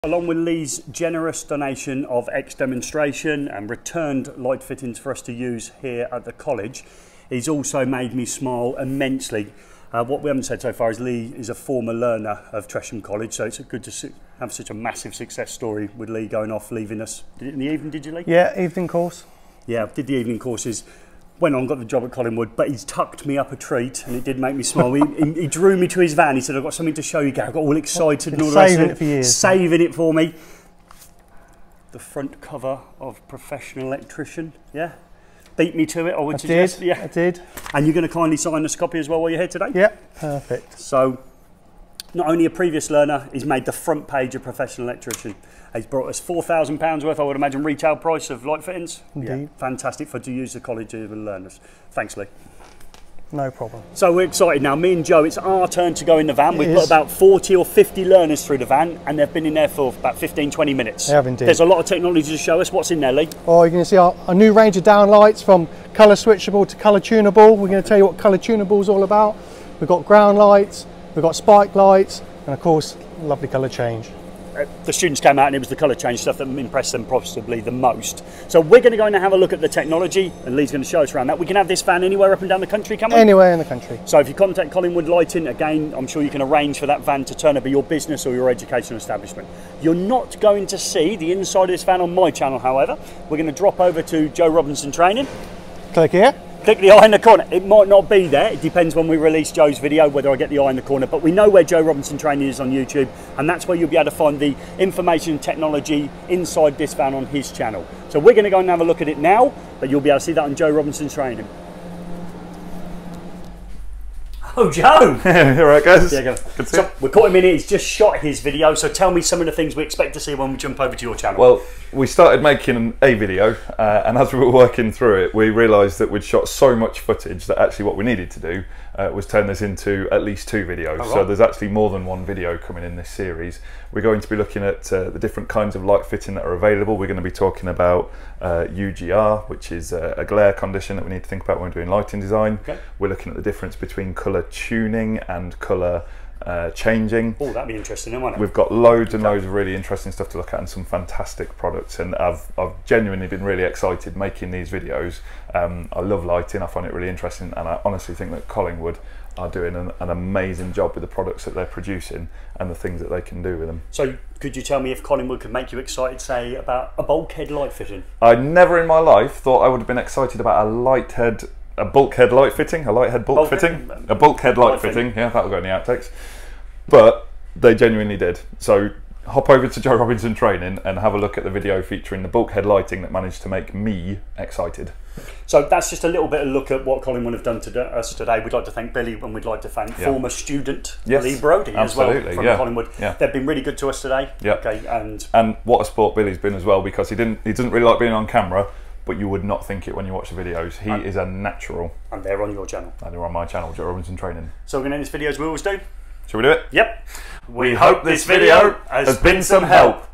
Along with Lee's generous donation of ex-demonstration and returned light fittings for us to use here at the college, he's also made me smile immensely. What we haven't said so far is Lee is a former learner of Tresham College, so it's good to have such a massive success story with Lee going off, leaving us. Did it in the evening, did you, Lee? Yeah, evening course. Yeah, did the evening courses. Went on, got the job at Collingwood, but he's tucked me up a treat, and it did make me smile. He drew me to his van. He said, "I've got something to show you, Gary." I got all excited and all the rest of it. Saving it for years. Saving it for me. The front cover of Professional Electrician, yeah? Beat me to it, I would suggest. Yeah, I did. And you're going to kindly sign this copy as well while you're here today? Yeah, perfect. So, not only a previous learner, he's made the front page of Professional Electrician. He's brought us £4,000 worth, I would imagine, retail price of light fittings. Indeed. Yeah, fantastic for to use the college with learners. Thanks, Lee. No problem. So we're excited now. Me and Joe, it's our turn to go in the van. We've put about 40 or 50 learners through the van, and they've been in there for about 15, 20 minutes. They have indeed. There's a lot of technology to show us. What's in there, Lee? Oh, you're going to see our new range of downlights, from colour switchable to colour tunable. We're going to tell you what colour tunable is all about. We've got ground lights, we've got spike lights, and of course, lovely colour change. The students came out and it was the colour change stuff that impressed them possibly the most. So we're going to go in and have a look at the technology, and Lee's going to show us around that. We can have this van anywhere up and down the country, can we? Anywhere in the country. So if you contact Collingwood Lighting, again, I'm sure you can arrange for that van to turn up at your business or your educational establishment. You're not going to see the inside of this van on my channel, however. We're going to drop over to Joe Robinson Training. Click here. Click the eye in the corner. It might not be there. It depends when we release Joe's video whether I get the eye in the corner, but we know where Joe Robinson Training is on YouTube, and that's where you'll be able to find the information and technology inside this van on his channel. So we're going to go and have a look at it now, but you'll be able to see that on Joe Robinson Training. Oh, Joe! All right, guys. Yeah, go. So we caught him in it. He's just shot his video. So tell me some of the things we expect to see when we jump over to your channel. Well, we started making a video, and as we were working through it, we realised that we'd shot so much footage that actually what we needed to do was turn this into at least 2 videos. Oh, right. So there's actually more than 1 video coming in this series. We're going to be looking at the different kinds of light fitting that are available. We're going to be talking about UGR, which is a glare condition that we need to think about when we're doing lighting design. Okay. We're looking at the difference between colour tuning and colour changing. Oh, that'd be interesting, wouldn't it? We've got loads and loads of really interesting stuff to look at and some fantastic products, and I've genuinely been really excited making these videos. I love lighting, I find it really interesting, and I honestly think that Collingwood are doing an amazing job with the products that they're producing and the things that they can do with them. So could you tell me if Collingwood could make you excited, say, about a bulkhead light fitting? I never in my life thought I would have been excited about a bulkhead light fitting, a lighthead bulk fitting, a bulkhead light fitting. Yeah, that'll go in the outtakes. But they genuinely did. So hop over to Joe Robinson Training and have a look at the video featuring the bulkhead lighting that managed to make me excited. So that's just a little bit of a look at what Collingwood have done to us today. We'd like to thank Billy, and we'd like to thank former student Lee Brodie as well from Collingwood. Yeah. They've been really good to us today. Yeah. Okay, and what a sport Billy's been as well, because he doesn't really like being on camera, but you would not think it when you watch the videos. He is a natural. And they're on your channel. And they're on my channel, Joe Robinson Training. So we're going to end this video as we always do. Shall we do it? Yep. We hope this video has been some help.